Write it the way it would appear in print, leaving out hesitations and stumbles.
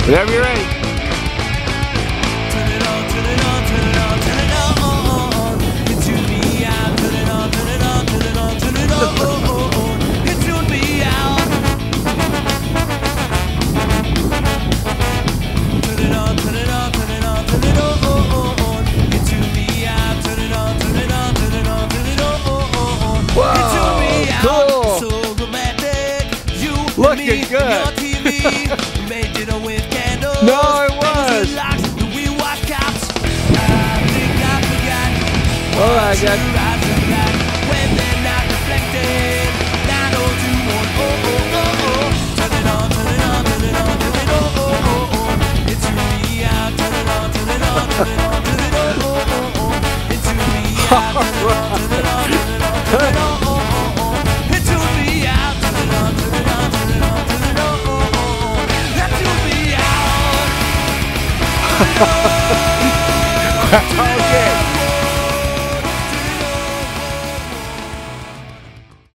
Whenever you're ready. Turn it on, turn it on, turn it on, turn it on. You tune me out. Turn it on, turn it on, turn it on, turn it on. You tune me out. Turn it on, turn it on, turn it on, turn it on. You tune me out. Turn it on, turn it on, turn it on, turn it on. Whoa, you tune me out. cool. So romantic. You Looking and me, good. Your TV made dinner with candles. No, it was. We watch cops. I think I forgot. Oh my God. When they're not reflecting. 90210. Turn it on, turn it on, turn it on, turn it on. It's me out. Turn it on, turn it on, turn it on, turn it on. It's me out. Turn it on, turn it on, turn it on, turn it on. It's me out. Turn it on, turn it on, turn it on, turn it on. That's me out. Turn it on.